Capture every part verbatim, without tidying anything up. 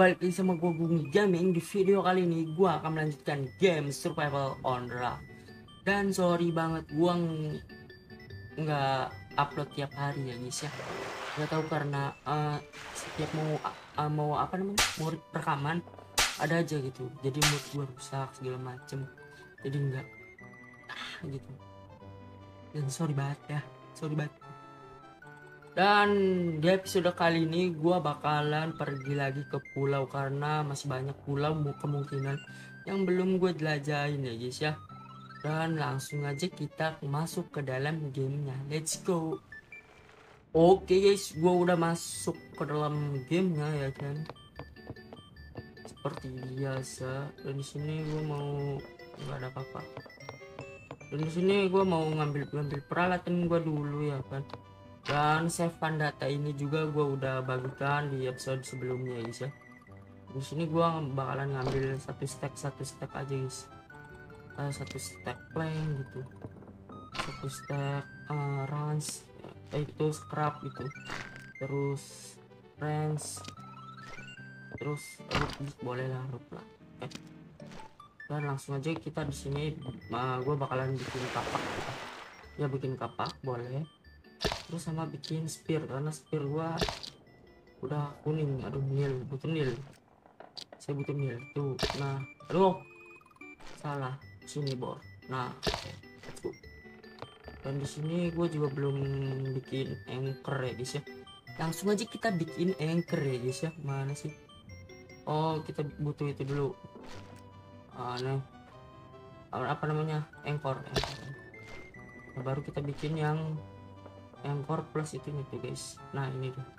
balik lagi sama gue Gungi Gaming. Di video kali ini gue akan melanjutkan game Survival on Raft. Dan sorry banget gue nggak upload tiap hari ya guys ya. Gak tahu karena uh, setiap mau uh, mau apa namanya mau rekaman ada aja gitu. Jadi mood gue rusak segala macem. Jadi enggak ah, gitu. Dan sorry banget ya, sorry banget. Dan di episode kali ini gue bakalan pergi lagi ke pulau karena masih banyak pulau kemungkinan yang belum gue jelajahin ya guys ya. Dan langsung aja kita masuk ke dalam gamenya. Let's go. Oke guys, gue udah masuk ke dalam gamenya ya kan. Seperti biasa. Dan di sini gue mau nggak ada apa-apa. Dan di sini gue mau ngambil ngambil peralatan gue dulu ya kan. Dan save data ini juga gue udah bagikan di episode sebelumnya guys ya. Di sini gue bakalan ngambil satu stack satu stack aja guys. Uh, satu stack plank gitu, satu stack uh, ranch uh, itu scrap gitu, terus ranch, terus rope boleh lah rope lah. Oke. Dan langsung aja kita di sini uh, gue bakalan bikin kapak gitu. Ya bikin kapak boleh. Terus sama bikin spear karena spear gua udah kuning. Aduh nil, butuh nil, saya butuh nil tuh. Nah aduh salah sini bor. Nah okay. Let's go. Dan di sini gue juga belum bikin anchor ya guys ya. Langsung aja kita bikin anchor ya guys ya. Mana sih? Oh kita butuh itu dulu. Ah, nah apa namanya anchor, anchor. Nah, baru kita bikin yang anchor plus itu nih tuh guys. Nah ini tuh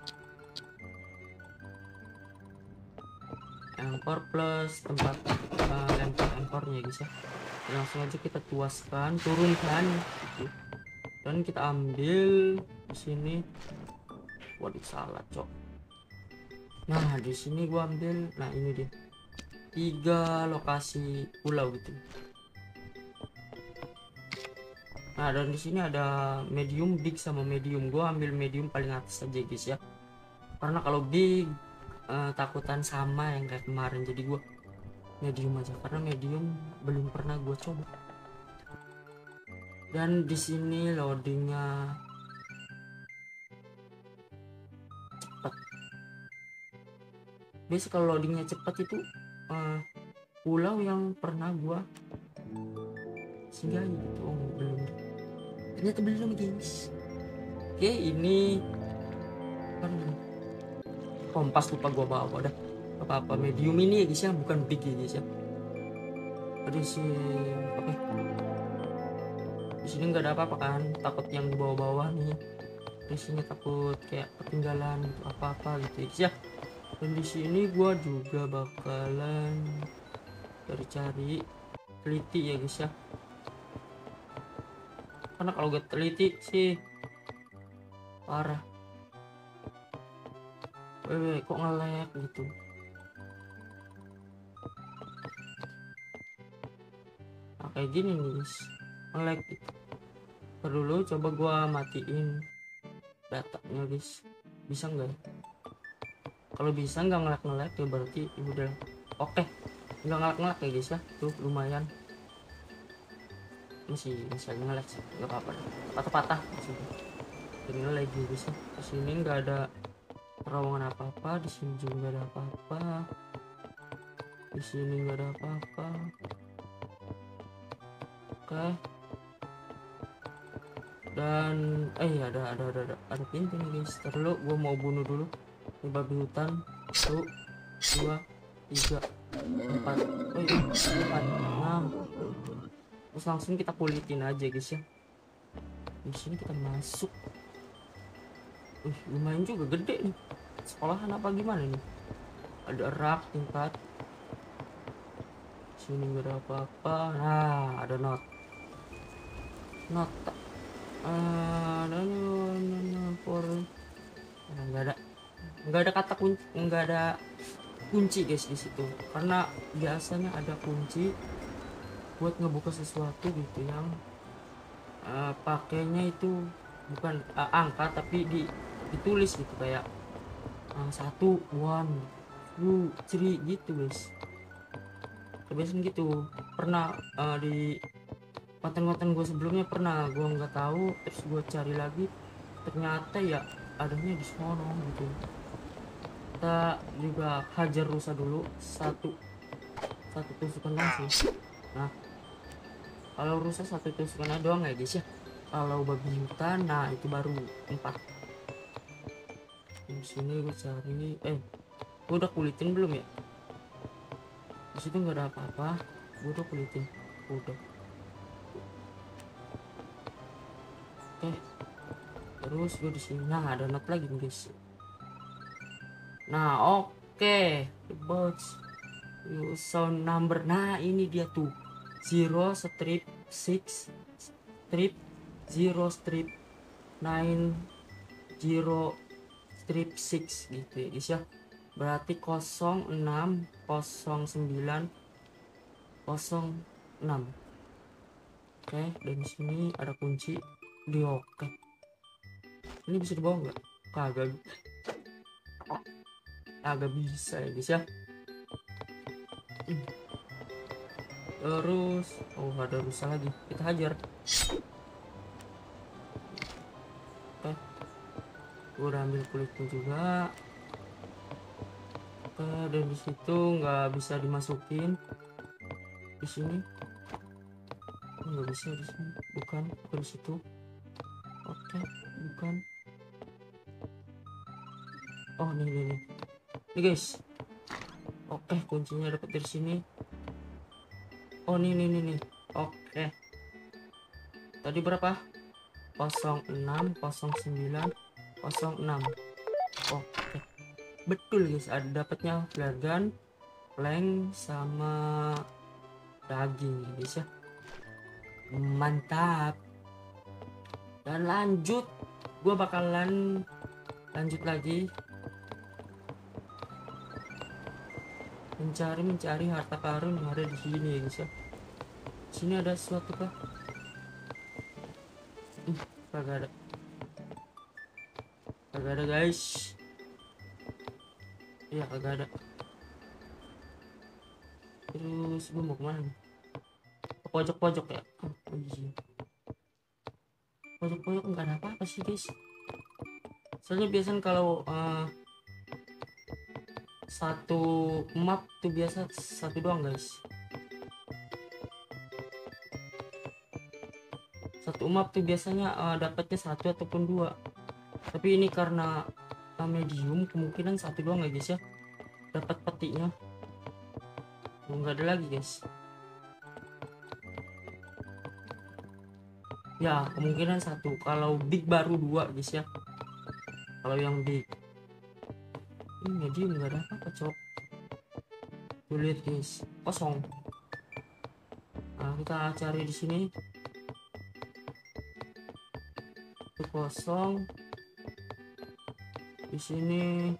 anchor plus tempat uh, lempar anchornya guys ya. Langsung aja kita tuaskan, turunkan gitu. Dan kita ambil di sini. Waduh salah cok. Nah di sini gua ambil, nah ini dia tiga lokasi pulau gitu. Nah dan di sini ada medium, big sama medium. Gua ambil medium paling atas aja guys ya. Karena kalau big uh, takutan sama yang kayak kemarin, jadi gua medium aja karena medium belum pernah gua coba. Dan di sini loadingnya cepat. Biasa kalau loadingnya cepat itu uh, pulau yang pernah gua singgahi gitu. Oh belum, ternyata belum guys. Oke ini kan kompas lupa gua bawa, udah apa-apa medium ini ya guys ya, bukan big ya guys ya. Aduh sih oke. Di sini nggak ada apa-apa kan, takut yang di bawah-bawah nih. Di sini takut kayak ketinggalan gitu apa-apa gitu ya guys ya. Dan di sini gua juga bakalan cari-cari teliti ya guys ya. Karena kalau gak teliti sih parah. Wewe kok ngelek gitu. Nah, kayak gini nih guys, ngelek gitu. Ntar dulu coba gua matiin datanya guys, bisa nggak? Kalau bisa nggak ngelek-ngelek ya berarti udah oke. Nggak ngelek-ngelek ya guys ya, tuh lumayan. Masih bisa ngelek sih, nggak apa-apa, patah-patah masih jadi lagi bisa. Di sini nggak ada terowongan apa-apa, di sini juga nggak ada apa-apa, di sini nggak ada apa-apa. Oke. Dan eh ada ada ada ada, ada pintu nih guys. Ntar dulu gua mau bunuh dulu ini babi hutan. Satu dua tiga empat, oh iya empat. Nah terus langsung kita kulitin aja guys ya. Di sini kita masuk. Uh, lumayan juga gede nih. Sekolahan apa gimana nih? Ada rak tingkat. Sini nggak ada apa-apa. Nah ada not. Not. Uh, ada for. Nah, nggak ada. Nggak ada kata kunci. Nggak ada kunci guys di situ. Karena biasanya ada kunci buat ngebuka sesuatu gitu yang uh, pakainya itu bukan uh, angka tapi di, ditulis gitu kayak uh, satu one lu ceri gitu guys, kebiasaan gitu. Pernah uh, di konten-konten gue sebelumnya pernah gue nggak tahu, terus gue cari lagi ternyata ya adanya di sono gitu. Kita juga hajar rusa dulu satu satu tusukan langsung. Nah kalau rusa satu tusukan doang ya guys ya. Kalau babi hutan nah itu baru empat. Di sini gue cari, eh gue udah kulitin belum ya? Di situ nggak ada apa-apa, gue udah kulitin, udah. Oke, terus gue di sini, nah ada not lagi nih guys. Nah oke, the box you sound number, nah ini dia tuh zero strip six strip zero strip nine zero strip six gitu ya guys ya. Berarti nol enam nol sembilan nol enam. Oke, dan di sini ada kunci di oke. Ini bisa dibawa nggak? Kagak, kagak bisa ya guys ya. Terus oh ada rusa lagi, kita hajar. Oke, gue udah ambil kulitnya juga. Oke, dan di situ nggak bisa dimasukin. Di sini nggak bisa, di sini bukan, bukan di situ. Oke, bukan. Oh nih nih nih, nih guys. Oke, kuncinya dapat dari sini. Oh nih nih nih nih. Oke, tadi berapa? nol enam nol sembilan nol enam. Oke, betul guys, ada dapatnya flare gun, plank sama daging guys ya. Mantap. Dan lanjut, gue bakalan lanjut lagi mencari mencari harta karun yang ada di sini ya guys ya. Sini ada sesuatu kah? Uh, kagak ada, kagak ada guys. Iya kagak ada. Terus gue mau kemana nih? Ke pojok-pojok ya. Oh, iya. Pojok-pojok nggak ada apa-apa sih guys. Soalnya biasanya kalau uh, satu map tuh biasa satu doang guys. Satu map tuh biasanya uh, dapatnya satu ataupun dua. Tapi ini karena uh, medium, kemungkinan satu doang ya guys ya. Dapat petinya. Oh, nggak ada lagi guys. Ya kemungkinan satu. Kalau big baru dua guys ya. Kalau yang big. Ini medium nggak ada apa-apa cok. Tuh lihat guys, kosong. Nah kita cari di sini. Itu kosong. Di sini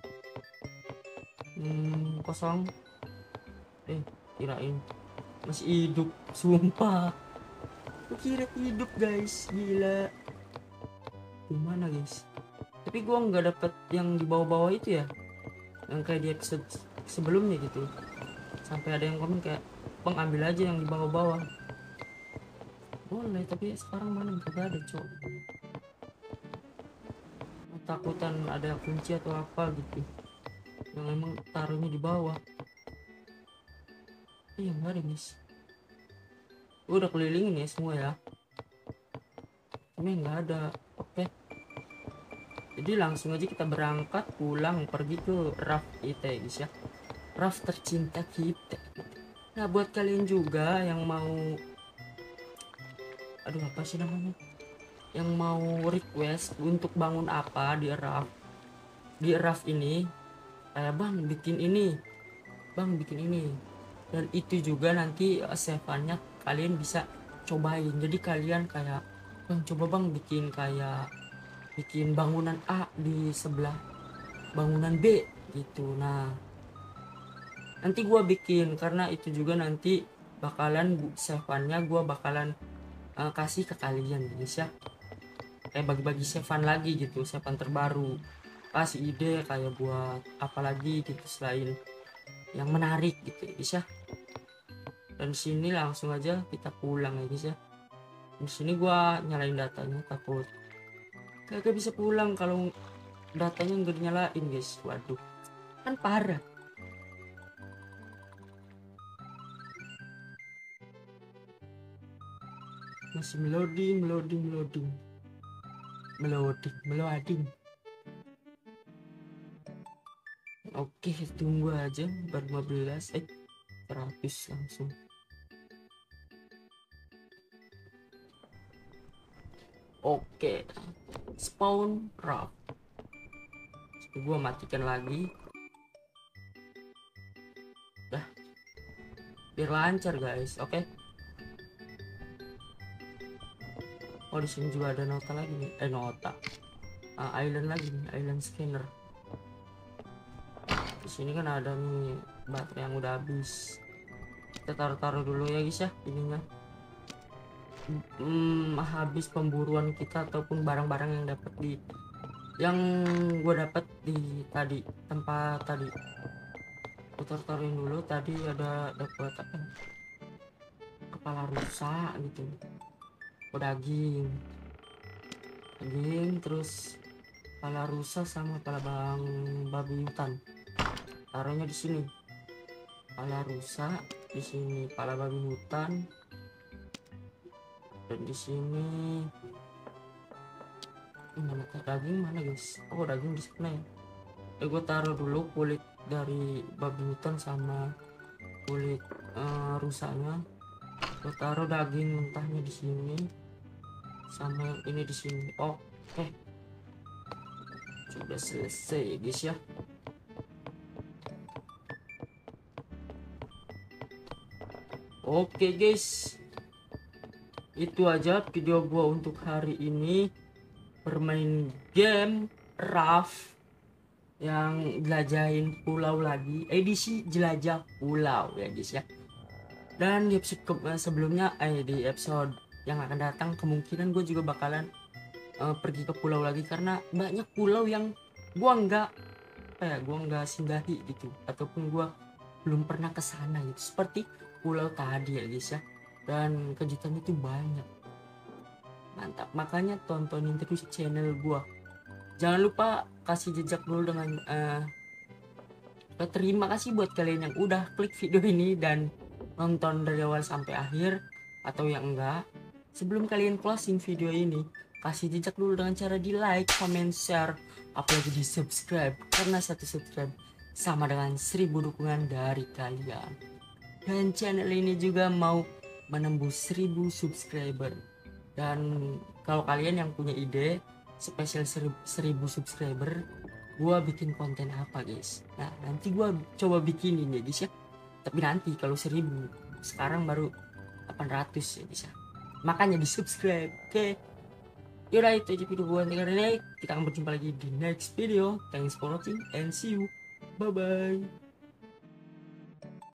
hmm, kosong. Eh kirain masih hidup, sumpah. Aku kira hidup guys, gila. Gimana guys? Tapi gua nggak dapet yang di bawah-bawah itu ya, yang kayak di episode sebelumnya gitu. Sampai ada yang komen kayak, bang ambil aja yang di bawah-bawah. Boleh, tapi sekarang mana nggak ada cok. Takutan ada kunci atau apa gitu yang emang taruhnya di bawah. Iya nggak ada guys. Gue udah kelilingin ya semua ya, cuma nggak ada. Oke, jadi langsung aja kita berangkat pulang pergi ke raft kita ya guys ya, raft tercinta kita. Nah buat kalian juga yang mau, aduh apa sih namanya, yang mau request untuk bangun apa di raft, di raft ini, kayak bang bikin ini, bang bikin ini, dan itu juga nanti save-nya kalian bisa cobain. Jadi kalian kayak, bang coba bang bikin kayak bikin bangunan A di sebelah bangunan B gitu. Nah nanti gua bikin, karena itu juga nanti bakalan save-nya gua bakalan uh, kasih ke kalian guys ya, kayak bagi-bagi save lagi gitu, save terbaru. kasih ide kayak buat apalagi gitu selain yang menarik gitu ya guys ya. Dan sini langsung aja kita pulang ya guys ya. Di sini gua nyalain datanya, takut kagak bisa pulang kalau datanya nggak dinyalain guys. Waduh, kan parah. Masih meloding meloding meloding meloding meloding. Oke, tunggu aja, baru lima belas eh seratus langsung. Oke, spawn raft. Gua matikan lagi. Dah, biar lancar guys. Oke. Oh, di sini juga ada nota lagi nih. Eh, nota. Uh, island lagi nih, island scanner. Di sini kan ada nih baterai yang udah habis. Kita taruh-taruh dulu ya guys ya ininya. Hmm, habis pemburuan kita ataupun barang-barang yang dapat di yang gue dapat di tadi tempat tadi. Kita taruhin dulu. Tadi ada dapat apa? Kepala rusa gitu. Oh, daging daging terus kepala rusa sama kepala bang babi hutan. Taruhnya di sini. Kepala rusa di sini, kepala babi hutan, dan di sini mana daging mana guys? Oh, daging di sana ya. Eh, gue taruh dulu kulit dari babi hutan sama kulit uh, rusanya. Gue taruh daging mentahnya di sini sama yang ini di sini. Oke, okay. Sudah selesai guys ya. Oke okay, guys, itu aja video gua untuk hari ini, bermain game raft yang jelajahin pulau lagi, edisi jelajah pulau ya guys ya. Dan di episode sebelumnya eh di episode yang akan datang kemungkinan gue juga bakalan uh, pergi ke pulau lagi, karena banyak pulau yang gua nggak apa ya gua nggak singgahi gitu, ataupun gua belum pernah ke sana gitu, seperti pulau tadi ya guys ya. Dan kejutannya itu banyak, mantap. Makanya tontonin terus channel gua. Jangan lupa kasih jejak dulu dengan uh, terima kasih buat kalian yang udah klik video ini dan nonton dari awal sampai akhir, atau yang enggak. Sebelum kalian closing video ini, kasih jejak dulu dengan cara di like, comment, share, apalagi di subscribe, karena satu subscribe sama dengan seribu dukungan dari kalian. Dan channel ini juga mau menembus seribu subscriber. Dan kalau kalian yang punya ide spesial seribu subscriber, gua bikin konten apa guys? Nah, nanti gua coba bikinin ya guys ya. Tapi nanti kalau seribu, sekarang baru delapan ratus ya guys ya. Makanya di subscribe. Oke, okay. Yaudah, itu aja video gue kali ini. Kita akan berjumpa lagi di next video. Thanks for watching and see you. Bye bye.